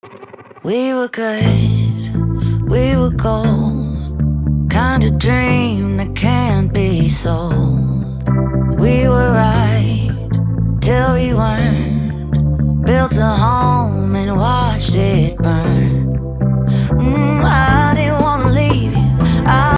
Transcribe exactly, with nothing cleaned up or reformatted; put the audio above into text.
We were good, we were gold, kind of dream that can't be sold. We were right till we weren't, built a home and watched it burn.